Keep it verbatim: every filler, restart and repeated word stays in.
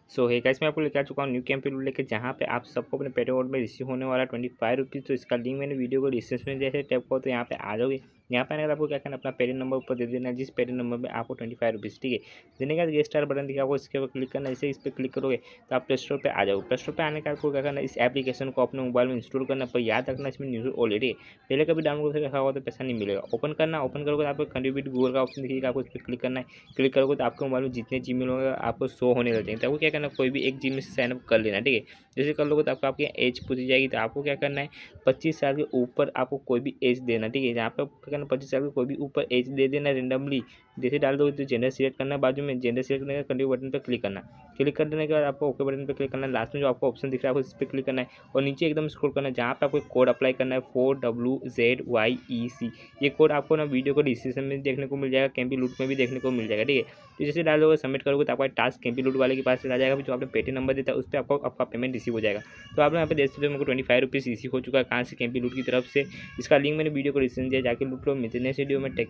सो है गाइस, मैं आपको लेकर आ चुका हूँ न्यू कैंपेन रूल लेकर, जहाँ पे आप सबको अपने पेटीएम वॉलेट में रिसीव होने वाला ट्वेंटी फाइव रुपीज़। तो इसका लिंक मैंने वीडियो को डिस्क्रिप्शन में जैसे टैप करो तो यहाँ पे आ जाओगे। यहाँ पे आने के आपको क्या करना है, अपना पेटीएम नंबर ऊपर दे देना है, जिस पेटीएम नंबर में आपको ट्वेंटी फाइव रुपीज़, ठीक है। देने के बाद ये स्टार बटन दिखा, आपको इसके ऊपर क्लिक करना है। इसे इस पर क्लिक करोगे तो आप प्ले स्टोर पर आ जाओगे। प्ले स्टोर पर आने का आपको क्या करना है, इस एप्लीकेशन को अपने मोबाइल में इंस्टॉल करना। पर याद रखना, इसमें न्यूज़ ऑलरेडी है, पहले कभी डाउनलोड करके रखा होगा तो पैसा नहीं मिलेगा। ओपन करना, ओपन करोगे तो आपको कंट्रीब्यूट गूगल का ऑप्शन दिखेगा, आपको इस पर क्लिक करना है। क्लिक करोगे तो आपके मोबाइल में जितने जीमेल होंगे आपको शो होने लग जाएंगे। तो आपको क्या करना है, कोई भी एक जीमेल से साइनअप कर लेना, ठीक है। जैसे कर लोगे तो आपको आपकी एज पूछी जाएगी, तो आपको क्या करना है, पच्चीस साल के ऊपर आपको कोई भी एज देना, ठीक है। जहाँ पे क्या करना, पच्चीस साल के कोई भी ऊपर एज दे देना रेंडमली। जैसे डाल दोगे तो जेंडर सिलेक्ट करना है, बाजू में जेंडर सिलेक्ट करने का कंटिन्यू बटन पर क्लिक करना। क्लिक कर देने के बाद आपको ओके बटन पर क्लिक करना है। लास्ट में जो आपको ऑप्शन दिख रहा है आपको इस पर क्लिक करना है और नीचे एकदम स्क्रॉल करना है, जहाँ पे आपको कोड अप्लाई करना है, four W Z Y E C. ये कोड आपको ना वीडियो को डिस्क्रिप्शन में देखने को मिल जाएगा, कैंपी लूट में भी देखने को मिल जाएगा, ठीक है। तो जैसे डाल दोगे, सबमिट करोगे तो आपका टास्क कैंपी लूट वाले के पास चला जाएगा, जो आपने पेटीएम नंबर देता है उस पर आपको आपका पेमेंट रिसीव हो जाएगा। तो आप लोग यहाँ पे देख सकते हो, मेरे को ट्वेंटी फाइव रुपीज़ रिसीव हो चुका है। कहाँ से, कैंपी लूट की तरफ से। इसका लिंक मैंने वीडियो को डिस्क्रिप्शन दिया, जाके लूट लो। मिलते हैं नेक्स्ट वीडियो में। टेक